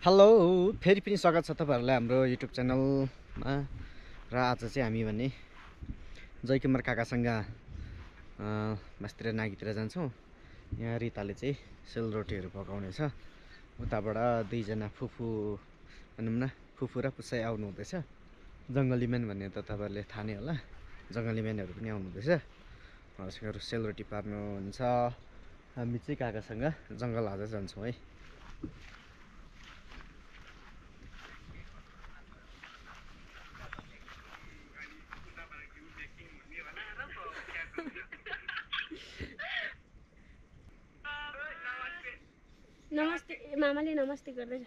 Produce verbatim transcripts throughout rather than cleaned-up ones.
Hello फेरि पनि स्वागत छ तपाईहरुलाई हाम्रो युट्युब च्यानलमा र आज चाहिँ हामी भने जयकुमार काकासँग मास्तिर नागीतिर जान्छौं। यहाँ रिताले चाहिँ सेलरोटीहरु पकाउने छ। उताबाट दुई जना फुफु भनौं न फुफु र पुसाई आउनु हुँदैछ। जंगली म्यान भन्ने त तपाईहरुले थाहा नै होला। जंगली म्यानहरु पनि आउनु हुँदैछ। उहाँहरुसँग सेलरोटी पार्नु हुन्छ। हामी चाहिँ काकासँग जंगल आज जान्छौं है। नमस्ते मामाले नमस्ते गर्दैछ।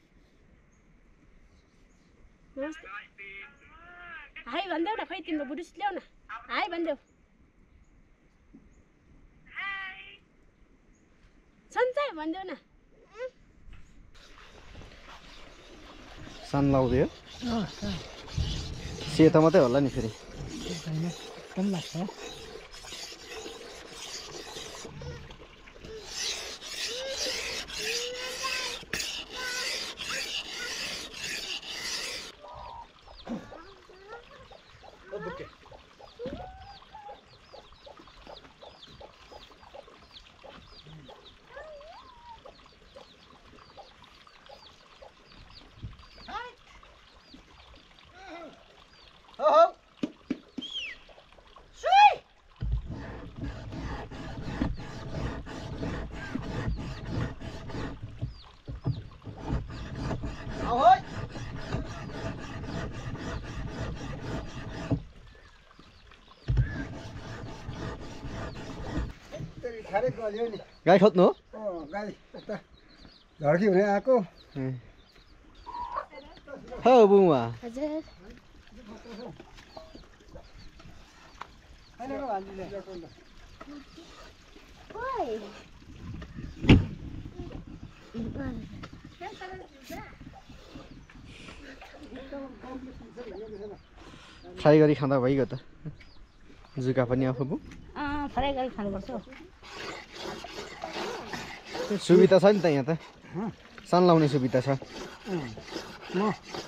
नमस्ते हाई भन्देऊ न, खै तिम्रो बुढुस ल्याउ न, हाई भन्देऊ। सन्चै भन्देऊ न। सन लाउँदियो सेतो मात्रै होला नि फेरि कम लाग्छ। गाई खोज्नु हो? गाई झड्की हुने आएको हो बुवा। हजुर फ्राई गरी खाँदा भइगयो त। जुका पनि आफू बु अँ फ्राई गरी खानुपर्छ। सुविधा छ नि त यहाँ त। सन लाउने सुविधा छ। म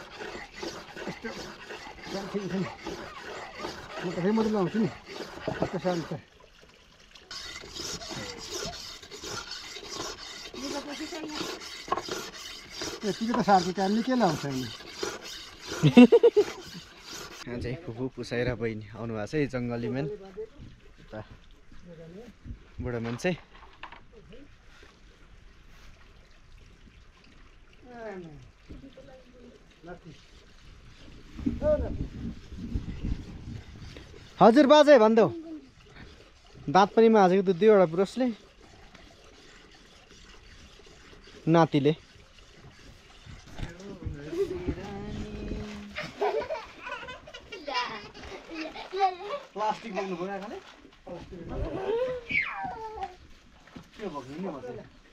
म त फेरि मात्रै लाउँछु नि यस्तो सानो छ। यतिको त सार्को कामले के लाउँछ नि। यहाँ चाहिँ फुफु पुसाई र बहिनी आउनु भएको छ। जङ्गली म्यान बुढा मान्छे। हजुर बाजे भन्देऊ। दाँत पनि माझेको त दुईवटा पुरुषले नातिले। प्लास्टिक बोक्नु पर्यो आखाले के बोक्नु नि मसे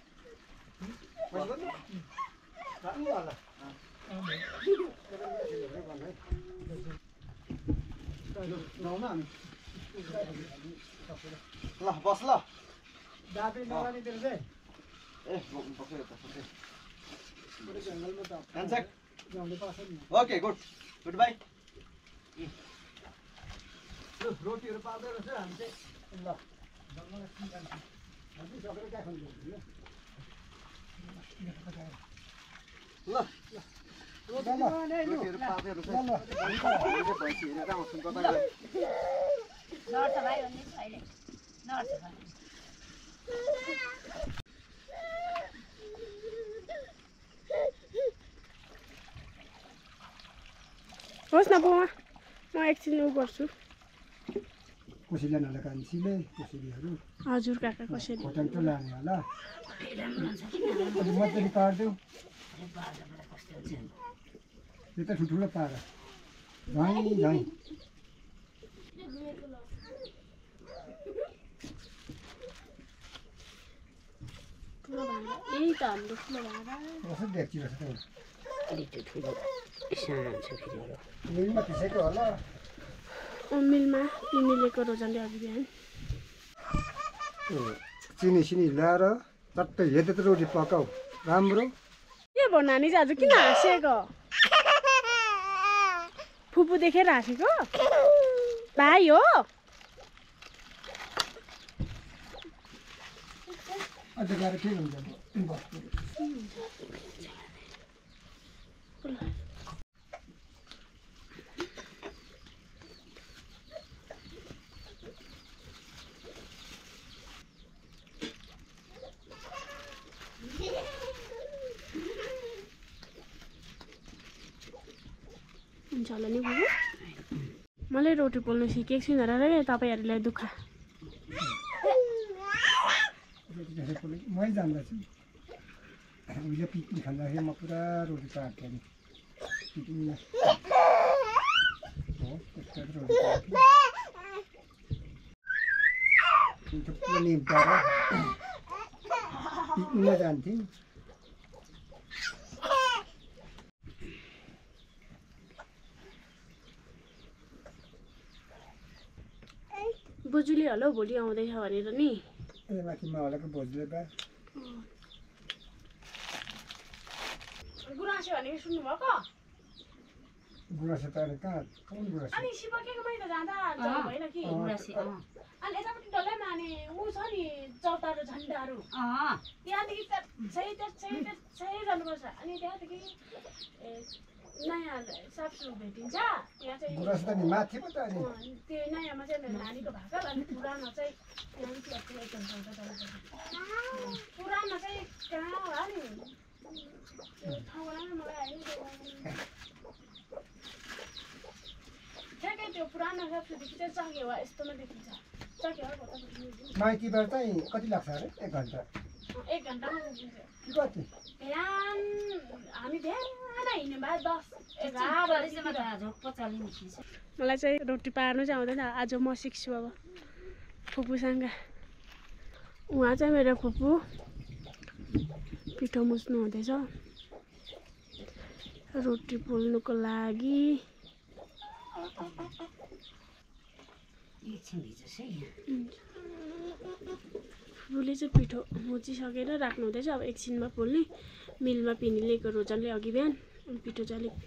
ल बस ल दाबी नरानीतिर चाहिँ ए बोक्नु पर्छ त पर्छ। बडे जंगलमा त ह्यान्डसेक जानु पर्छ नि। Okay good good bye. रोटीहरू पाउँदै रहेछ हामी चाहिँ ल जङ्गलमा किन जान्छौँ हामी सबै क्या खानु ल रोटीहरू पाउँदै रहेछ। भैँसी हेरेर आउँछौँ कता गयो। नर्छ भाइ भन्ने अहिले नर्छ भाइ। होस् न बुवा, म एकछिन उ गर्छु। कसैले नला कान्छीले कसैलेहरू हजुर काका कसरी होटल त लाने होला अलि मजाले पारिदेऊ। यो त ठुल्ठुलो पारा झैँ झैँ ठुलो भाँडा यही त हाम्रो ठुलो भाँडा। कसरी देख्छु रहेछ त अलिक ठुलो सानो छ फेरि अरू मिलमा पिसेको होला। मिलमा पिनेलेको रोजनले अघि बिहान चिनी सिनी ल्याएर चट्टै हेर्दै त रोटी पकाऊ राम्रो। के भयो नानी चाहिँ आज किन हाँसेको फुपू देखेर हाँसेको भाइ हो अझ गएर के हुन्छ हुन्छ होला नि बुबु मलाई रोटी पोल्नु सिकेको छुइनँ र तपाईँहरूलाई दुःख मै जान्दछु उहिले पिकनिक खाँदाखेरि म पुरा रोटी पार्थेँ नि पिकनिकमा हो रोटी थुप्रो निम्ताएर पिकनिकमा जान्थेँ बोजूले होला भोलि आउँदैछ भनेर नि ए माथि मावलाको भोजले बा गुराँसे भनेको सुन्नुभएको गुराँसे त अहिले कहाँ कुन गुराँसे अनि शिवकेकोमै त जाँदा भएन कि गुराँसे अनि यतापट्टि डल्लै माने ऊ छ नि चौतारो झन्डाहरू त्यहाँदेखि त्यसै त्यसै त्यसै जानुपर्छ अनि त्यहाँदेखि नयाँ सापसु भेटिन्छ त्यहाँ चाहिँ गुराँसे त नि माथि पो त अनि त्यो नयाँमा चाहिँ नानीको भएको अनि पुरानो चाहिँ पुरानो चाहिँ कहाँ होला नि ठाउँमा मलाई ठ्याक्कै त्यो पुरानो सापसुदेखि चाहिँ चकेवा यस्तोमा देखिन्छ चकेवा माइतीबाट चाहिँ कति लाग्छ अरे एक घन्टा एक घन्टामा पुगिन्छ कि कति बिहान हामी बिहान हिँड्यो भए दस मलाई चाहिँ रोटी पार्नु चाहिँ आउँदैन आज म सिक्छु अब फुपूसँग उहाँ चाहिँ मेरो फुपू पिठो मुस्नु हुँदैछ रोटी पोल्नुको लागि फुपूले चाहिँ पिठो मुचिसकेर राख्नु हुँदैछ अब एकछिनमा पोल्ने मिलमा पिनी लिएको रोजनले अघि बिहान पिठो चाहिँ अलिक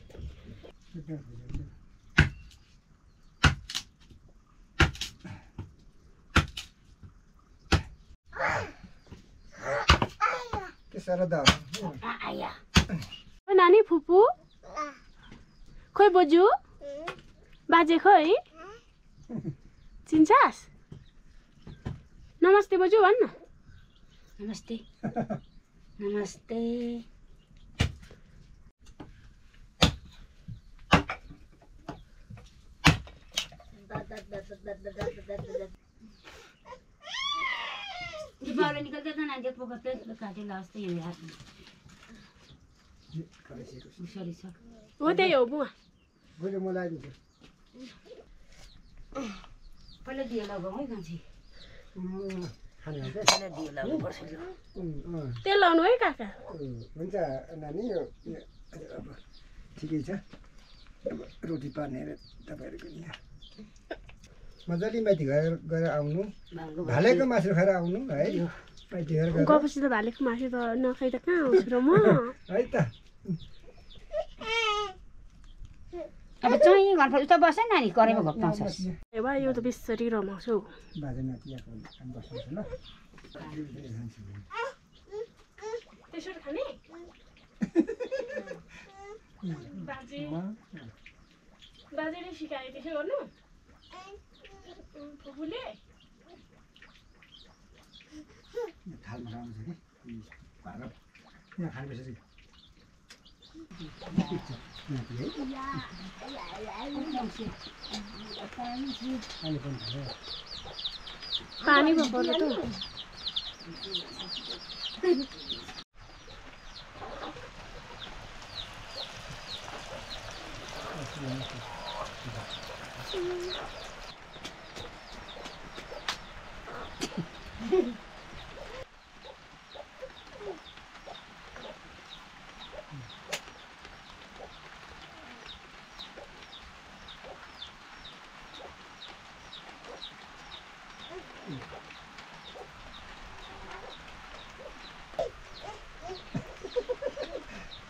नानी फुपू खोइ बोजू बाजे खोइ चिन्छस् नमस्ते बोजू भन् न नमस्ते नमस्ते बाउले निकल जाता ना देख पोका पे काटे लास्ट ये यार सॉरी सर हो त्यही हो बुवा गइले म लाइदिन्छु पहिला दियो लगाऊ है कान्छी खाने हुन्छ पहिला दियो लगाऊ पर्छ तेल लाउनु है काका हुन्छ नानी यो अब ठिकै छ रोटी पार्ने तपाईँहरूको यहाँ मजाले माथि गएर गएर आउनु भालेको मासु खाएर आउनु है माथि गएर गएपछि त भालेको मासु त नखाइ त कहाँ आउँछु र म है त अब चाहिँ घरको उता बस्छ नानी करेको भक्ताउँछस् ए बा यो त बेसरी रमाउँछु बाजे माथि यहाँ बस्नुहुन्छ ल त्यसरी खाने बाजे बाजेले सिकाए त्यसो गर्नु फुपूले थालमा राख्नु छ कि भाँडा यहाँ खानुपर्छ पानी भर्नु त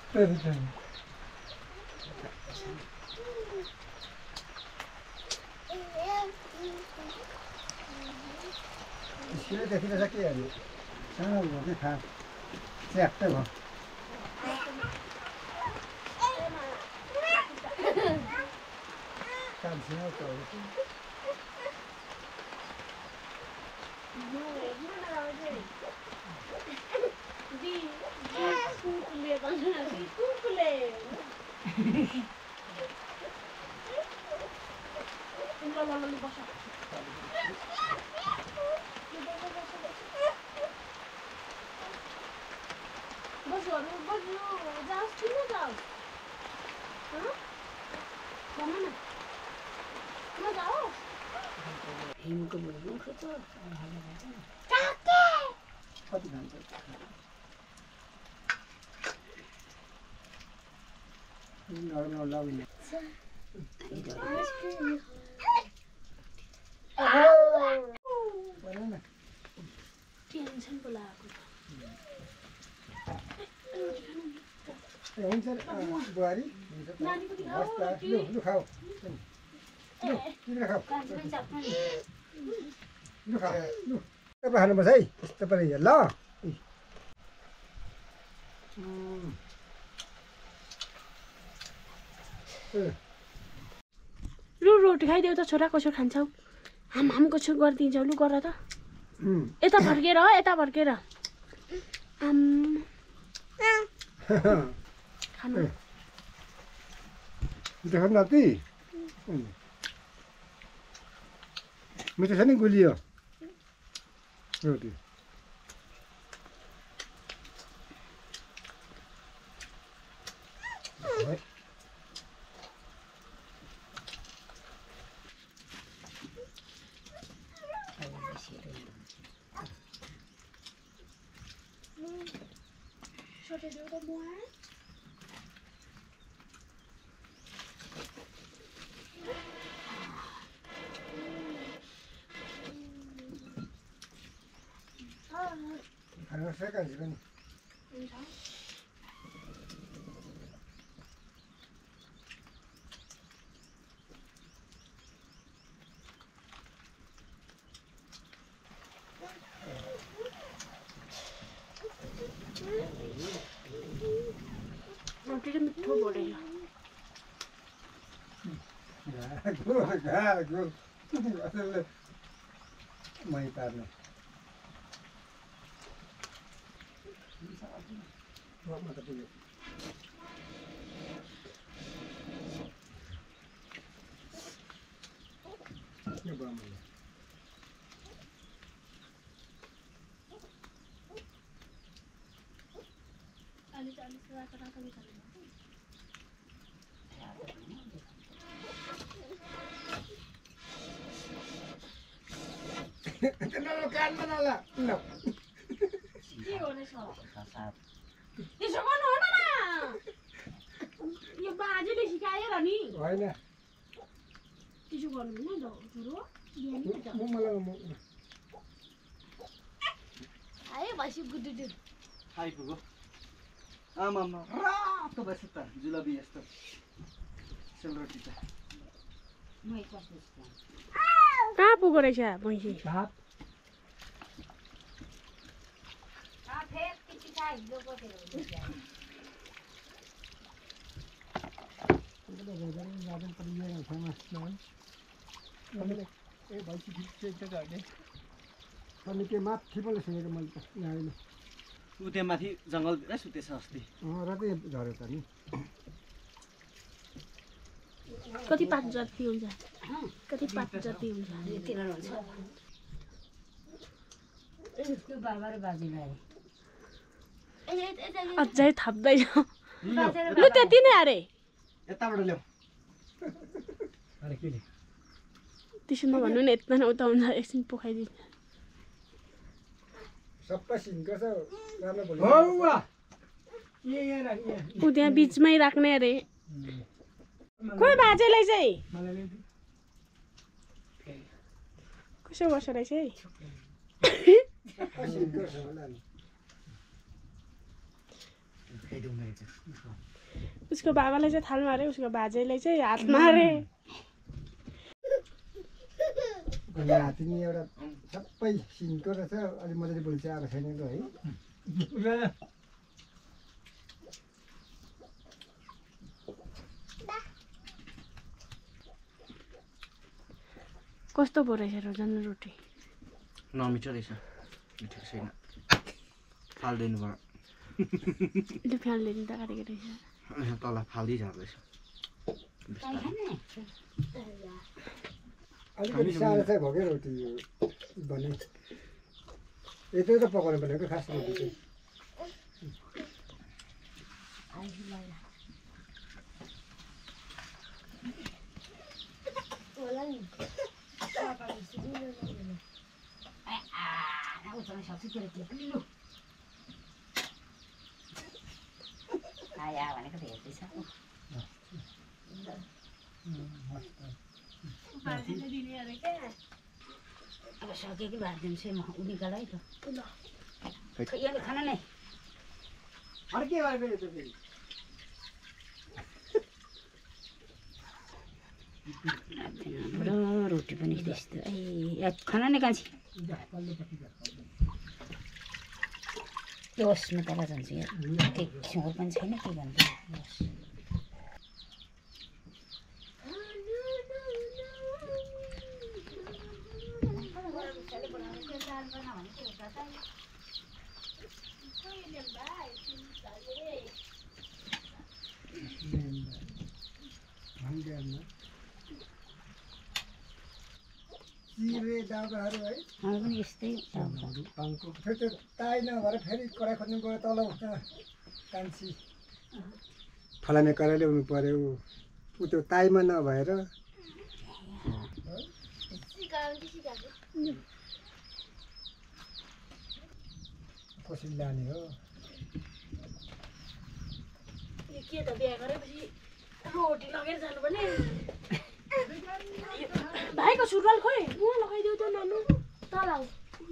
स्कुलै देखिन छ के अरे सानो भयो थाहा च्याप्टै भयो कान्छिमा चौकी हिमको बुढो खोज्छ कति खान्छ घरमा लाउने टेन्सन पो लागेको हुन्छ बुहारी लु लु खाऊ लु किन खाऊ लु खाऊ लु तपाईँ खानुपर्छ है तपाईँले ल लु रोटी खाइदेऊ त छोरा कसो खान्छौ हाम हाम कसो गरिदिन्छौ लु गर त यता फर्केर हो यता फर्केर आम खानु मिठो खानु नाति मिठो छ नि गुलियो रोटी छोटेदेऊ त बुवा खानुपर्छ कान्छी पनि रोटी चाहिँ मिठो परेछ घागो घागो मै पार्ने म त पुग्यो यो बामले अलि अलि राख राख निकाल्नु कानमा नला ल के हो रहेछ त्यसो गर्नु हुँदैन यो बाजेले सिकायो र नि होइन त्यसो गर्नु हुँदैन छोरो म मलाई म आयो भैँसी गुडुडु आइपुग्यो आमामा रातो भएछ त जुलबी यस्तो सेलरोटी त कहाँ पुगो रहेछ भैँसी भात अनि त्यो माथि पनि सुनेको मैले त यहाँ ऊ त्यहाँ माथि जङ्गलभित्रै सुतेछ अस्ति रातै झऱ्यो त नि कति पात जति हुन्छ कति पात जति हुन्छ अझै थप्दैछ लु त्यति नै अरे यताबाट ल्याऊ अरे के नि त्यसो नभन्नु नि यता न उता हुन्छ एकछिन पोखाइदिन्छ सबै सिन्को छ राम्रो बोल्नु ऊ त्यहाँ बिचमै राख्ने अरे खोइ बाजेलाई चाहिँ कसो गर्छ रहेछ है सबै सिन्को छ होला नि उसको बाबाले चाहिँ थाल मारे उसको बाजेले चाहिँ हात मारे हात्ती नि एउटा सबै सिनको रहेछ अलि मजाले बोल्छ आएको छैन है कस्तो पो रहेछ रोजन रोटी नमिठो रहेछ मिठो छैन फाल्दिनु पर्यो त्यो फ्याल्दैन त काटेको रहेछ तल फाल्दै झार्दैछ अलिकति सानो चाहिँ भयो क्या रोटी भने यत्रो त पकाउनु भनेको खास रोटी चाहिँ भनेको त हेर्दैछ अब सक्यो कि भारिदिन्छु म उनीकोलाई त यहाँ खाना नै अर्कै गरेको यो त फेरि रोटी पनि त्यस्तो ए खाना नै कान्छी होस् म तल जान्छु यहाँ केही सुँगुर पनि छैन के भन्नु चिरे दाउराहरू है हामी पनि यस्तै पाङको फेरि त्यो ताई नभएर फेरि कराई खोज्नु गयो तल उठ्न कान्छी फलामे कराई ल्याउनु पर्यो ऊ त्यो ताईमा नभएर कसरी लाने हो के त बिहा गरेपछि रोटी लगेर जानुपर्ने भाइको सुरुवाल खोइ म लगाइदेऊ त नानु तल आऊ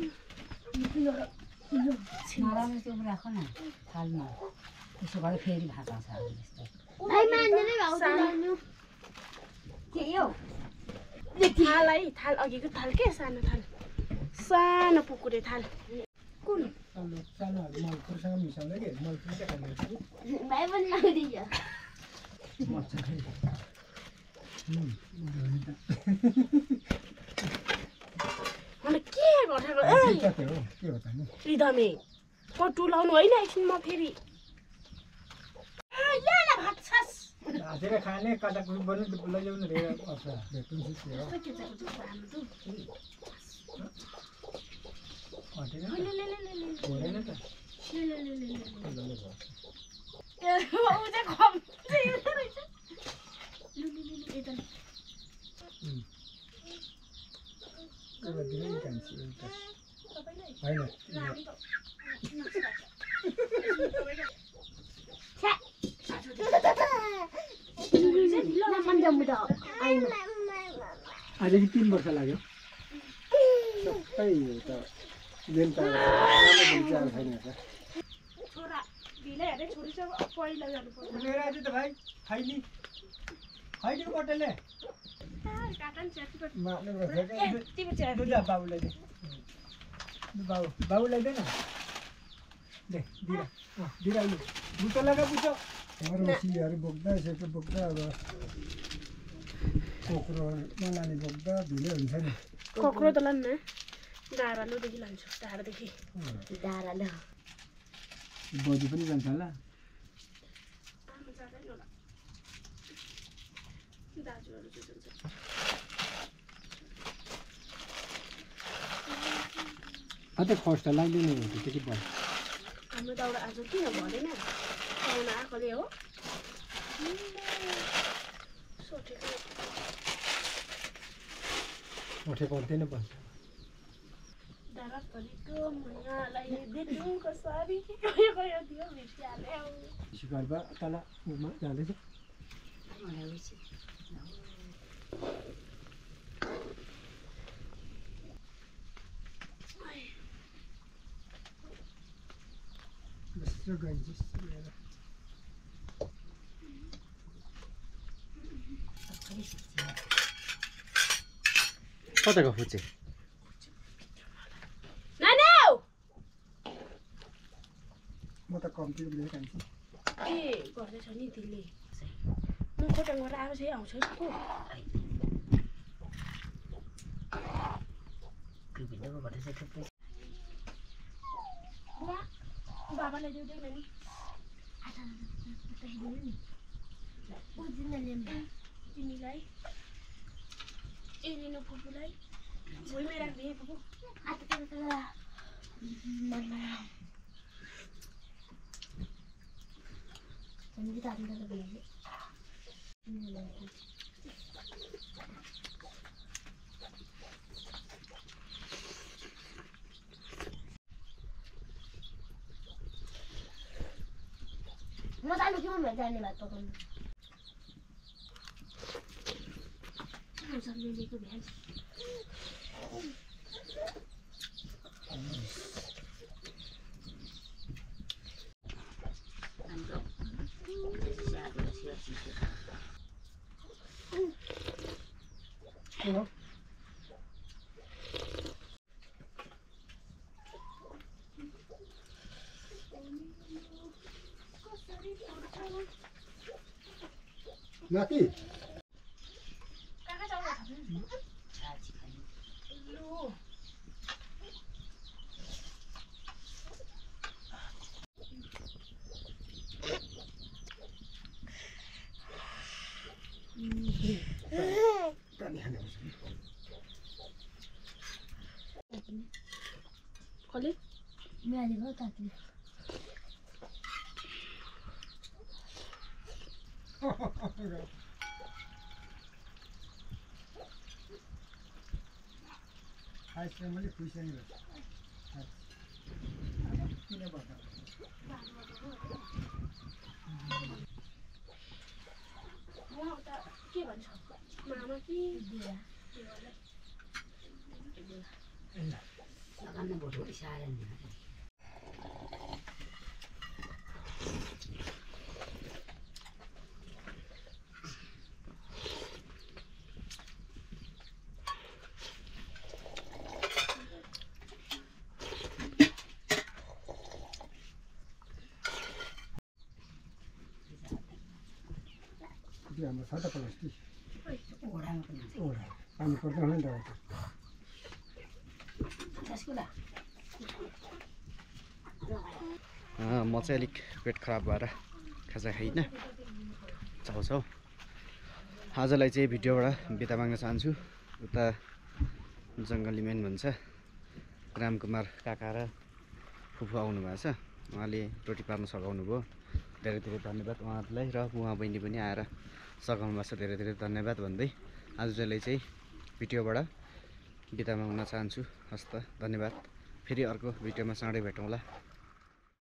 नराम्रो त्यो राख न थालमा त्यसो गरे फेरि भात आउँछ के यो थाल है थाल अघिको थाल के सानो थाल सानो पुकुरे थाल कुन सानोहरू मलपुरसँग मिसाउँदै कि मलपुर चाहिँ खाने भाइ पनि लगाइदिन्छ अनि के घटाएको ए के हो त नि रिदमे कटु लाउनु होइन एकछिनमा फेरि भात छास हाँसेर खाने काटाकुटी बन्नु लैजाउनु धेरै पर्छ भेट्नु के हो हुँदैन त दिनै कान्छी एउटा होइन अझै तिन वर्ष लाग्यो सबै त मेन त राम्रो छैन त छोरा ढिलै हेरे छोरी चाहिँ पहिला जानु पर्छ लिएर आइज त भाइ खैली खैलीको बटलले काका नि च्याति मार्नु पर्छ तिमी च्याति दुध बाबुलाई दे बाबु बाबुलाई दे न दे दिरा अँ दिरा लु बुटो लगा बुटो रसीहरू बोक्दा यसो बोक्दा अब कोक्रो नलाने बोक्दा ढिलो हुन्छ नि कोक्रो त लान्न डाँडालुदेखि लान्छु टाढादेखि डाँडालु बजी पनि जान्छ होला आमा जाँदैन होला दाजुहरू चाहिँ जान्छ अन्त खर्च त लाग्दैन नि त्यति भयो हाम्रो दाउरा आज किन भरेन पाहुना आएकोले हो सोचेको उठेको हुँदैन भन्छ दाराभरिको मायालाई देख्नु कसरी कयो कयो थियो भेटिहाल्यो सिकाल्पा तल उमा जाँदैछ जस्तो गइन्छ कताको फुचे नानाउ म त कम्ती लिएर खान्छु के गर्दैछ नि त्यसले म खोटाङ गरेर आएको चाहिँ आउँछ को भिन्डोको भएर चाहिँ थुप्रै बुवा बाबालाई देऊ देऊ नि तिमीलाई ए लिनु फुपूलाई भुइँमै राखिदिएँ फुपू म जानु कि म जाने भात पकाउनु लिएको बिहान नाति कहाँ जाउँ लु पानी खाने कसले म्याली भयो ताती आइसक्रिम मैले खुइसक्नु किन भन्दा उहाँ उता के भन्छ मामा कि लगान भोटो इसारा नि हाम्रो छ त प्लास्टिक ओडामा पनि हुन्छ ओडा पानी पर्दैन नि त त्यसको ला म चाहिँ अलिक पेट खराब भएर खाजा खाइनँ चाउचाउ आजलाई चाहिँ भिडियोबाट बिदा माग्न चाहन्छु उता जङ्गली मेन भन्छ रामकुमार काका र फुफू आउनु भएको छ उहाँले रोटी पार्न सघाउनु भयो धेरै धेरै धन्यवाद उहाँहरूलाई र उहाँ बहिनी पनि आएर सघाउनु भएको छ धेरै धेरै धन्यवाद भन्दै आजलाई चाहिँ भिडियोबाट बिदा माग्न चाहन्छु हस्त धन्यवाद फेरि अर्को भिडियोमा चाँडै भेटौँला।